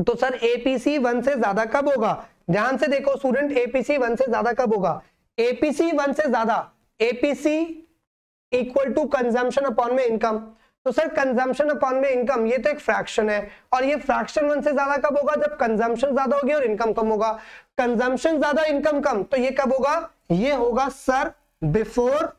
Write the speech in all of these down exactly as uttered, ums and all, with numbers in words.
तो sir APC one से ज्यादा कब होगा? ध्यान से देखो स्टूडेंट, एपीसी वन से ज्यादा कब होगा? एपीसी वन से ज्यादा, APC equal to consumption upon में इनकम। तो सर कंजम्पशन अपॉन में इनकम ये तो एक फ्रैक्शन है, और ये फ्रैक्शन वन से ज्यादा कब होगा? जब कंजम्पशन ज्यादा होगी और इनकम कम होगा। कंजम्पशन ज्यादा इनकम कम, तो ये कब होगा? ये होगा sir before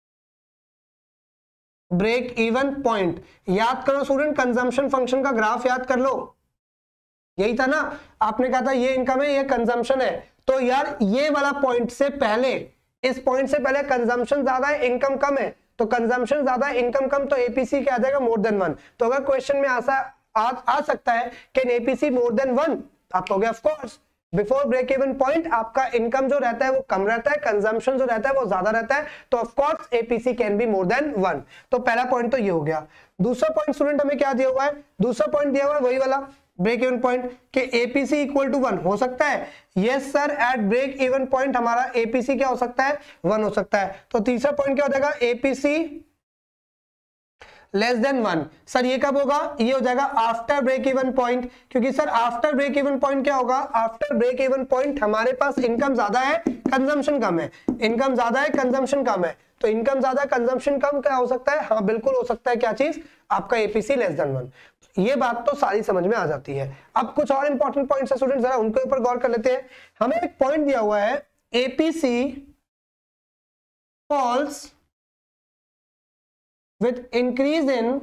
break even point. याद करो स्टूडेंट, कंजम्पशन फंक्शन का ग्राफ याद कर लो, यही था ना, आपने कहा था ये इनकम है ये कंजम्पशन है। तो यार ये वाला पॉइंट से पहले, इस पॉइंट से पहले कंजम्पशन ज्यादा है इनकम कम है, तो कंजम्पशन ज्यादा है इनकम कम, तो एपीसी क्या आ जाएगा? More than one. तो अगर क्वेश्चन में आसा आ, आ सकता है can APC more than one, आप कहोगे of course. Before break even point आपका इनकम जो रहता है वो कम रहता है, कंजम्पशन जो रहता है वो ज्यादा रहता है, तो of course APC can be more than one. तो पहला पॉइंट तो ये हो गया। दूसरा पॉइंट स्टूडेंट हमें क्या दिया हुआ है? दूसरा पॉइंट दिया हुआ है वही वाला ब्रेक इवन पॉइंट कि एपीसी इक्वल टू वन हो सकता है। Yes sir, at break even point हमारा एपीसी क्या हो सकता है? वन हो सकता है। तो तीसरा पॉइंट क्या हो जाएगा? APC less than one. Sir ये कब होगा? ये हो जाएगा आफ्टर ब्रेक इवन पॉइंट, क्योंकि sir after break even point क्या होगा? आफ्टर ब्रेक इवन पॉइंट हमारे पास इनकम ज्यादा है कंजम्पशन कम है, इनकम ज्यादा है कंजम्पशन कम है, तो इनकम ज्यादा कंजम्पशन कम क्या हो सकता है? हाँ बिल्कुल हो सकता है, क्या चीज? आपका एपीसी लेस देन वन। ये बात तो सारी समझ में आ जाती है। अब कुछ और इंपॉर्टेंट पॉइंट्स है स्टूडेंट, जरा उनके ऊपर गौर कर लेते हैं। हमें एक पॉइंट दिया हुआ है APC falls with increase in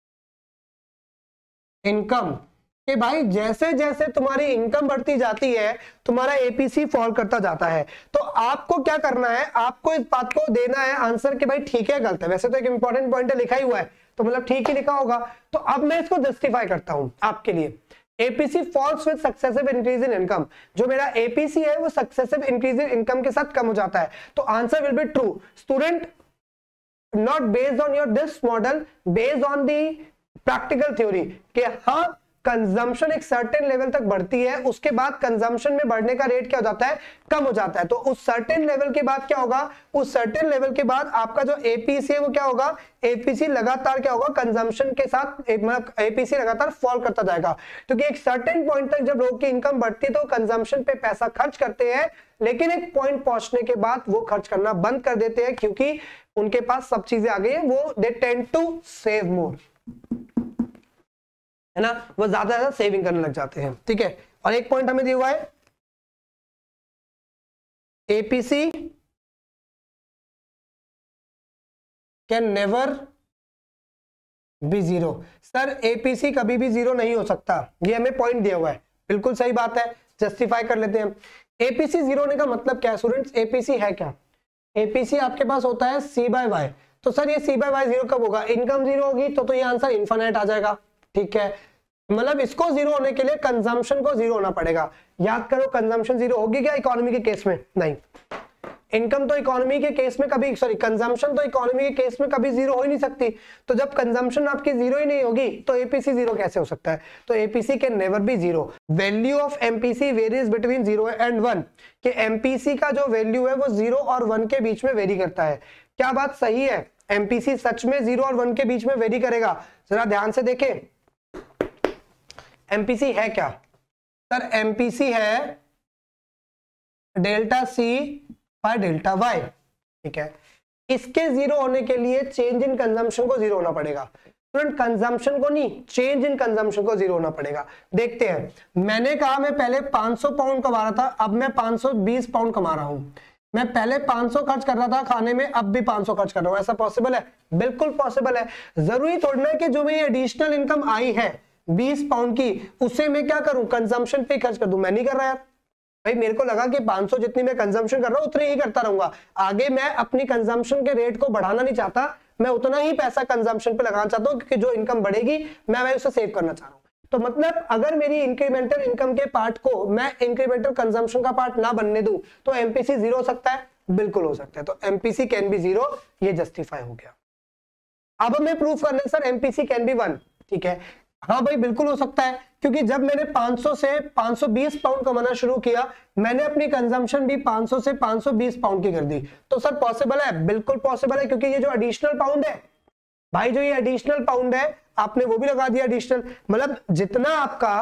income, कि भाई जैसे जैसे तुम्हारी इनकम बढ़ती जाती है तुम्हारा एपीसी फॉल करता जाता है। तो आपको क्या करना है? आपको इस बात को देना है आंसर कि भाई ठीक है गलत है। वैसे तो एक इंपॉर्टेंट पॉइंट है, लिखा ही हुआ है, तो मतलब ठीक ही लिखा होगा। तो अब मैं इसको जस्टिफाई करता हूं आपके लिए। APC falls with successive increase in income, जो मेरा एपीसी है वो सक्सेसिव इंक्रीज इन इनकम के साथ कम हो जाता है, तो answer will be true student, not based on your this model, based on the practical theory कि हाँ कंजम्पशन एक सर्टेन लेवल तक बढ़ती है, उसके बाद कंजम्पशन में बढ़ने का रेट क्या हो जाता है? कम हो जाता है। तो उस सर्टेन लेवल के बाद क्या होगा? उस सर्टेन लेवल के बाद आपका जो एपीसी है वो क्या होगा? एपीसी लगातार क्या होगा? कंजम्पशन के साथ मतलब एपीसी लगातार फॉल करता जाएगा, क्योंकि एक सर्टेन पॉइंट तक जब लोगों की इनकम बढ़ती है तो कंजम्पशन पे पैसा खर्च करते हैं, लेकिन एक पॉइंट पहुंचने के बाद वो खर्च करना बंद कर देते हैं, क्योंकि उनके पास सब चीजें आ गई है, वो they tend to save more, है ना, वो ज्यादा ज्यादा सेविंग करने लग जाते हैं। ठीक है, और एक पॉइंट हमें दिया हुआ है APC can never be zero. Sir APC कभी भी जीरो नहीं हो सकता, ये हमें पॉइंट दिया हुआ है, बिल्कुल सही बात है, जस्टिफाई कर लेते हैं। एपीसी जीरो होने का मतलब क्या है स्टूडेंट्स? एपीसी है क्या? एपीसी आपके पास होता है सी बाय वाई। तो सर ये सी बाय वाई जीरो कब होगा? इनकम जीरो होगी तो तो ये आंसर इनफाइनाइट आ जाएगा। ठीक है, मतलब इसको जीरो होने के लिए कंजम्पशन को जीरो होना पड़ेगा। याद करो कंजम्पशन जीरो होगी क्या इकोनॉमी के केस में? नहीं। इनकम तो इकोनॉमी के केस में कभी, सॉरी कंजम्पशन तो इकोनॉमी के केस में कभी जीरो हो ही नहीं सकती। तो जब कंजम्पशन आपकी जीरो ही नहीं होगी तो एपीसी जीरो कैसे हो सकता है? तो APC can never be zero. Value of MPC varies between zero and one, कि एमपीसी का जो वैल्यू है वो जीरो और वन के बीच में वेरी करता है। क्या बात सही है? एमपीसी सच में जीरो और वन के बीच में वेरी करेगा? जरा ध्यान से देखें, एमपीसी है क्या? सर एमपीसी है delta C by delta Y. ठीक है, इसके जीरो होने के लिए चेंज इन कंजम्पशन को जीरो होना पड़ेगा। स्टूडेंट कंजम्पशन को नहीं, चेंज इन कंजम्पशन को जीरो होना पड़ेगा। देखते हैं, मैंने कहा मैं पहले पाँच सौ पाउंड कमा रहा था, अब मैं पाँच सौ बीस पाउंड कमा रहा हूं। मैं पहले पाँच सौ खर्च कर रहा था खाने में, अब भी पाँच सौ खर्च कर रहा हूं। ऐसा पॉसिबल है? बिल्कुल पॉसिबल है। जरूरी थोड़ी ना कि जो मेरी एडिशनल इनकम आई है बीस पाउंड की, उसे मैं क्या करूं? कंजम्पशन पे खर्च कर दूं। मैं नहीं कर रहा यार, भाई मेरे को लगा कि पाँच सौ जितनी मैं कंजम्पशन कर रहा हूं उतनी ही करता रहूंगा, आगे मैं अपनी कंजम्पशन के रेट को बढ़ाना नहीं चाहता, मैं उतना ही पैसा कंजम्पशन पे लगाना चाहता हूं, क्योंकि जो इनकम बढ़ेगी मैं मैं उसे सेव करना चाह रहा हूं। तो मतलब अगर मेरी इंक्रीमेंटल इनकम के पार्ट को मैं इंक्रीमेंटल कंजम्पशन का पार्ट ना बनने दूं तो एमपीसी जीरो हो सकता है? बिल्कुल हो सकता है। तो एमपीसी कैन बी जीरो, ये जस्टिफाई हो गया। अब हमें प्रूफ करना है sir MPC can be one. ठीक है, हाँ भाई बिल्कुल हो सकता है, क्योंकि जब मैंने पाँच सौ से पाँच सौ बीस पाउंड कमाना शुरू किया, मैंने अपनी कंजम्पशन भी पाँच सौ से पाँच सौ बीस पाउंड की कर दी। तो सर पॉसिबल है? बिल्कुल पॉसिबल है, क्योंकि ये जो एडिशनल पाउंड है भाई, जो ये एडिशनल पाउंड है आपने वो भी लगा दिया एडिशनल, मतलब जितना आपका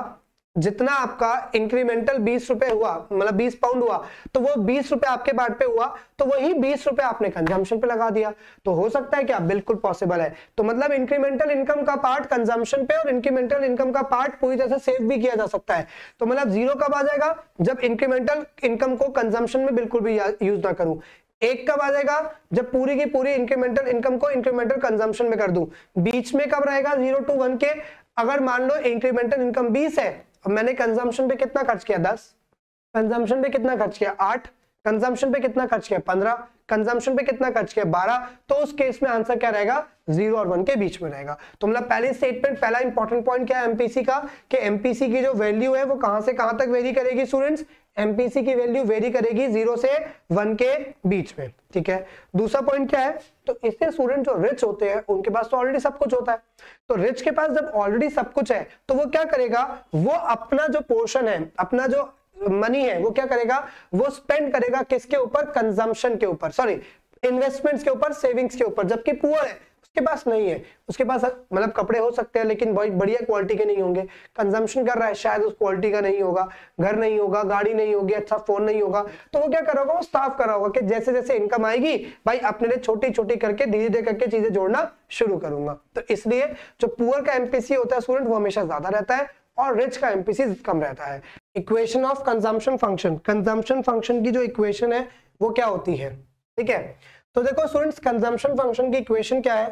जितना आपका इंक्रीमेंटल बीस रुपए हुआ, मतलब बीस पाउंड हुआ, तो वो बीस रुपए आपके पार्ट पे हुआ, तो वही बीस रुपए आपने कंजम्पशन पे लगा दिया। तो हो सकता है क्या? बिल्कुल पॉसिबल है। तो मतलब इंक्रीमेंटल इनकम का पार्ट कंजम्पशन पे और इंक्रीमेंटल इनकम का पार्ट पूरी तरह से सेव भी किया जा सकता है। तो मतलब जीरो कब आ जाएगा? जब इंक्रीमेंटल इनकम को कंजम्पशन में बिल्कुल भी यूज ना करूं। एक कब आ जाएगा? जब पूरी की पूरी इंक्रीमेंटल इनकम को इंक्रीमेंटल कंजम्पशन में कर दूं। बीच में कब रहेगा? जीरो टू वन के। अगर मान लो इंक्रीमेंटल इनकम बीस है और मैंने कंजम्पशन पे कितना खर्च किया? दस। कंजम्पशन पे कितना खर्च किया? आठ। कंजम्पशन पे कितना खर्च किया? पंद्रह। कंजम्पशन पे कितना खर्च किया? बारह। तो उस केस में आंसर क्या रहेगा? जीरो और वन के बीच में रहेगा। तो मतलब पहली स्टेटमेंट, पहला इंपॉर्टेंट पॉइंट क्या है एमपीसी का, कि एमपीसी की जो वैल्यू है वो कहां से कहां तक वेरी करेगी स्टूडेंट्स? एमपीसी की वैल्यू वेरी करेगी जीरो से वन के बीच में। ठीक है। दूसरा पॉइंट क्या है? तो इससे स्टूडेंट जो रिच होते हैं उनके पास तो ऑलरेडी सब कुछ होता है। तो रिच के पास जब ऑलरेडी सब कुछ है तो वो क्या करेगा? वो अपना जो पोर्शन है, अपना जो मनी है, वो क्या करेगा? वो स्पेंड करेगा किसके ऊपर? कंजम्पशन के ऊपर, सॉरी इन्वेस्टमेंट्स के ऊपर, सेविंग्स के ऊपर। जबकि पुअर है, उसके पास नहीं है, उसके पास मतलब कपड़े हो सकते हैं लेकिन बहुत बढ़िया क्वालिटी के नहीं होंगे। कंजम्पशन कर रहा है, शायद उस क्वालिटी का नहीं होगा, घर नहीं होगा, गाड़ी नहीं होगी, अच्छा फोन नहीं होगा। तो वो क्या कर रहा होगा? वो स्टाफ कर रहा होगा कि जैसे जैसे इनकम आएगी भाई अपने लिए छोटी छोटी करके धीरे धीरे करके चीजें जोड़ना शुरू करूंगा। तो इसलिए जो पुअर का एमपीसी होता है स्टूडेंट वो हमेशा ज्यादा रहता है और रिच का एमपीसी कम रहता है। Equation of consumption function, consumption function की जो इक्वेशन है वो क्या होती है? ठीक है। तो देखो स्टूडेंट्स, कंजम्पशन फंक्शन की इक्वेशन क्या है?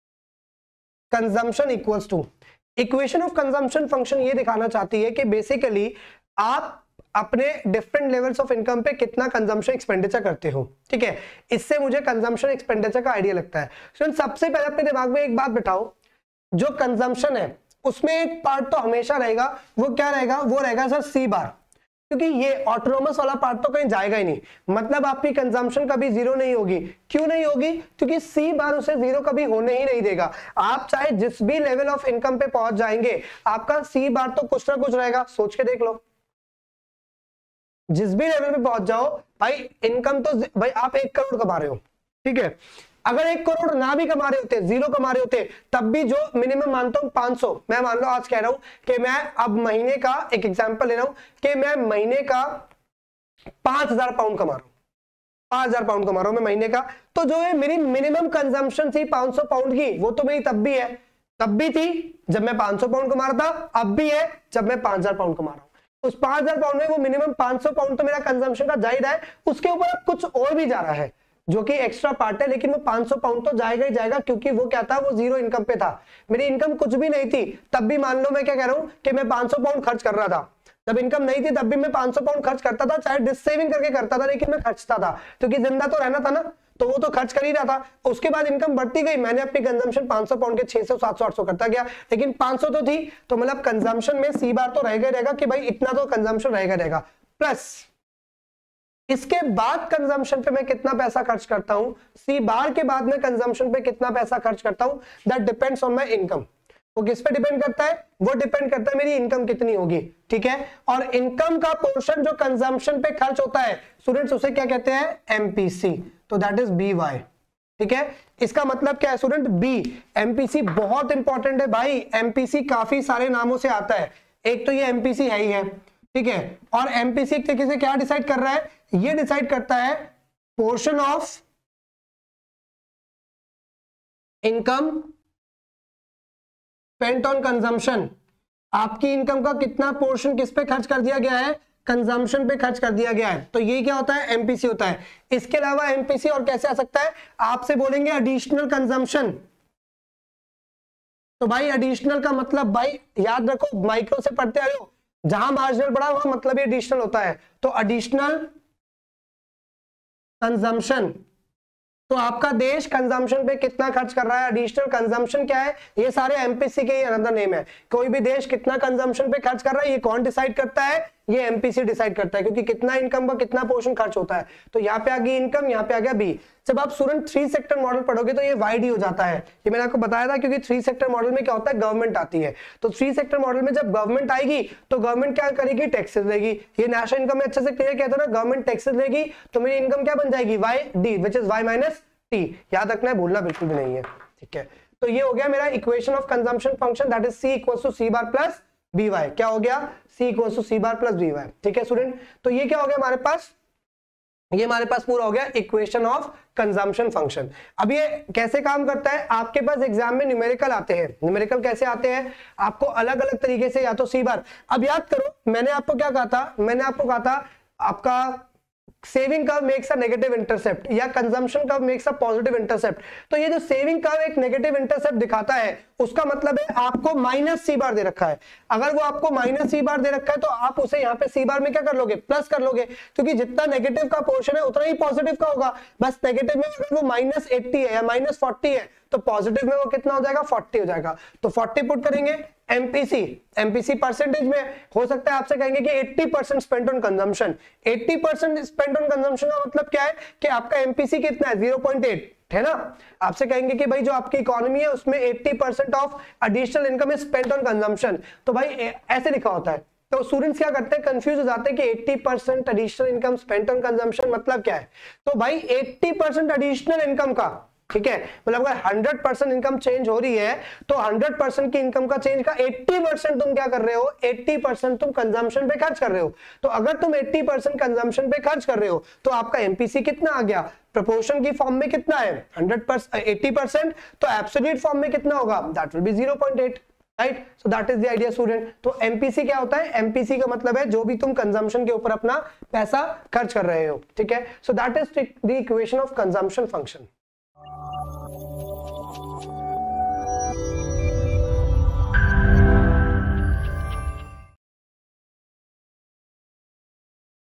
Consumption equals to, equation of consumption function ये दिखाना चाहती है कि बेसिकली आप अपने डिफरेंट लेवल्स ऑफ इनकम पे कितना कंजम्पशन एक्सपेंडिचर करते हो। ठीक है। इससे मुझे कंजम्पशन एक्सपेंडिचर का आइडिया लगता है। स्टूडेंट सबसे पहले अपने दिमाग में एक बात बिठाओ, जो कंजम्पशन है उसमें एक पार्ट तो हमेशा रहेगा, वो क्या रहेगा? वो रहेगा सर सी बार, क्योंकि ये ऑटोनोमस वाला पार्ट तो कहीं जाएगा ही नहीं। मतलब आपकी कंजम्पशन कभी जीरो नहीं होगी। क्यों नहीं होगी? क्योंकि सी बार उसे जीरो कभी होने ही नहीं देगा। आप चाहे जिस भी लेवल ऑफ इनकम पे पहुंच जाएंगे, आपका सी बार तो कुछ ना कुछ रहेगा। सोच के देख लो, जिस भी लेवल पे पहुंच जाओ भाई, इनकम तो भाई आप एक करोड़ कमा रहे हो, ठीक है, अगर एक करोड़ ना भी कमा रहे होते, जीरो कमा रहे होते, तब भी जो मिनिमम मानता हूं पांच सौ, मैं मान लो आज कह रहा हूं कि मैं अब महीने का एक एग्जांपल ले रहा हूं कि मैं महीने का पांच हजार पाउंड कमा रहा हूं, पांच हजार पाउंड कमा रहा हूं मैं महीने का। तो जो है मेरी मिनिमम कंजम्पशन थी पांच सौ पाउंड की, वो तो मेरी तब भी है, तब भी थी जब मैं पांच सौ पाउंड कमा रहा था, अब भी है जब मैं पांच हजार पाउंड कमा रहा हूं। उस पांच हजार पाउंड में वो मिनिमम पांच सौ पाउंड तो मेरा कंजम्पशन का जाहिर है, उसके ऊपर अब कुछ और भी जा रहा है जो कि एक्स्ट्रा पार्ट है, लेकिन वो पांच सौ पाउंड तो जाएगा ही जाएगा, क्योंकि वो क्या था? वो जीरो इनकम पे था, मेरी इनकम कुछ भी नहीं थी। तब भी मान लो मैं क्या कह रहा हूं कि मैं पांच सौ पाउंड खर्च कर रहा था, जब इनकम नहीं थी तब भी मैं पांच सौ पाउंड खर्च करता था, चाहे डिस सेविंग करके करता था, लेकिन मैं खर्चता था क्योंकि जिंदा तो रहना था ना, तो वो तो खर्च कर ही रहा था। उसके बाद इनकम बढ़ती गई, मैंने अपनी कंजम्पशन पांच सौ पाउंड के छह सौ सात सौ आठ सौ करता गया, लेकिन पांच सौ तो थी। तो मतलब कंजम्पशन में सी बार तो रहेगा रहेगा कि भाई इतना तो कंजम्पशन रहेगा रहेगा, प्लस इसके बाद कंजम्पशन पे मैं कितना पैसा खर्च करता हूं, सी बार के बाद में कंजम्पशन पे कितना पैसा खर्च करता हूं, that depends on my income. वो किस पे डिपेंड करता है? वो डिपेंड करता है मेरी इनकम कितनी होगी। ठीक है। और इनकम का पोर्शन जो कंजम्पशन पे खर्च होता है स्टूडेंट्स, उसे क्या कहते हैं? एमपीसी। तो दैट इज बी वाई। ठीक है। इसका मतलब क्या है स्टूडेंट? बी। एमपीसी बहुत इंपॉर्टेंट है भाई, एमपीसी काफी सारे नामों से आता है, एक तो ये एमपीसी है ही है, ठीक है। और एमपीसी एक तरीके से क्या डिसाइड कर रहा है? ये डिसाइड करता है portion of income spent on consumption. आपकी इनकम का कितना पोर्शन किस पे खर्च कर दिया गया है? कंजम्पशन पे खर्च कर दिया गया है। तो ये क्या होता है? एमपीसी होता है। इसके अलावा एमपीसी और कैसे आ सकता है? आपसे बोलेंगे एडिशनल कंजम्पशन, तो भाई एडिशनल का मतलब भाई याद रखो, माइक्रो से पढ़ते आ रहे हो, जहां मार्जिनल पड़ा वहां मतलब ये एडिशनल होता है। तो एडिशनल कंजम्पशन, तो आपका देश कंजम्पशन पे कितना खर्च कर रहा है? एडिशनल कंजम्पशन क्या है? ये सारे एमपीसी के ही अनदर नेम है। कोई भी देश कितना कंजम्पशन पे खर्च कर रहा है, ये कौन डिसाइड करता है? ये एमपीसी डिसाइड करता है, क्योंकि कितना इनकम का कितना पोर्शन खर्च होता है। तो यहाँ पे आ गई इनकम, यहाँ पे आ गया बी। जब आप स्टूडेंट थ्री सेक्टर मॉडल पढ़ोगे तो ये वाइड ही हो जाता है, ये मैंने आपको बताया था, क्योंकि थ्री सेक्टर मॉडल में क्या होता है? गवर्नमेंट आती है। तो थ्री सेक्टर मॉडल में जब गवर्नमेंट आएगी तो गवर्नमेंट क्या करेगी? टैक्सेस लेगी। ये नेशनल इनकम में अच्छे से क्लियर किया था ना, गवर्नमेंट टैक्सेस लेगी तो मेरी इनकम क्या बन जाएगी? Y D, which is Y minus T. याद रखना है, भूलना बिल्कुल भी नहीं है। ठीक है। तो ये हो गया मेरा equation of consumption function, that is C equals to C bar plus B Y, क्या हो गया C equals to C bar plus B Y. ठीक है स्टूडेंट, तो ये क्या हो गया हमारे पास, ये हमारे पास पूरा हो गया इक्वेशन ऑफ कंजम्पशन फंक्शन। अब ये कैसे काम करता है, आपके पास एग्जाम में न्यूमेरिकल आते हैं, न्यूमेरिकल कैसे आते हैं आपको अलग अलग तरीके से, या तो सी बार, अब याद करो मैंने आपको क्या कहा था, मैंने आपको कहा था आपका saving curve makes a negative intercept या consumption curve makes a positive intercept. तो ये जो सेविंग कर्व एक नेगेटिव इंटरसेप्ट दिखाता है उसका मतलब है आपको माइनस सी बार दे रखा है। अगर वो आपको माइनस सी बार दे रखा है तो आप उसे यहाँ पे सी बार में क्या कर लोगे, प्लस कर लोगे, क्योंकि जितना नेगेटिव का पोर्शन है उतना ही पॉजिटिव का होगा। बस नेगेटिव में अगर वो माइनस एट्टी है या माइनस फोर्टी है तो पॉजिटिव में वो कितना हो जाएगा, फोर्टी हो जाएगा। तो फोर्टी पुट करेंगे, एमपीसी, एमपीसी परसेंटेज में हो सकता है आपसे कहेंगे कि अस्सी परसेंट स्पेंड ऑन कंजम्पशन। अस्सी परसेंट स्पेंड ऑन कंजम्पशन का मतलब क्या है कि आपका एमपीसी कितना है, ज़ीरो पॉइंट एट है ना। आपसे कहेंगे कि भाई जो आपकी इकोनॉमी है उसमें अस्सी percent of additional income is spent on consumption, तो भाई ऐसे लिखा होता है। तो स्टूडेंट्स क्या करते हैं, कंफ्यूज हो जाते हैं कि अस्सी percent additional income spent on consumption मतलब क्या है। तो भाई अस्सी परसेंट एडिशनल इनकम का, ठीक है, मतलब अगर हंड्रेड परसेंट इनकम चेंज हो रही है तो हंड्रेड परसेंट की इनकम का चेंज का अस्सी परसेंट तुम क्या कर रहे हो, अस्सी परसेंट तुम कंजम्पशन पे खर्च कर रहे हो। तो अगर तुम अस्सी परसेंट कंजम्पशन पे खर्च कर रहे हो तो आपका एमपीसी कितना आ गया, प्रोपोर्शन की फॉर्म में कितना है हंड्रेड परसेंट, अस्सी परसेंट, तो एब्सोल्यूट फॉर्म में कितना होगा, that will be zero point eight, right. So that is the idea student. तो एमपीसी क्या होता है, एमपीसी का मतलब है जो भी तुम कंजम्पशन के ऊपर अपना पैसा खर्च कर रहे हो, ठीक है। So that is the equation of consumption function.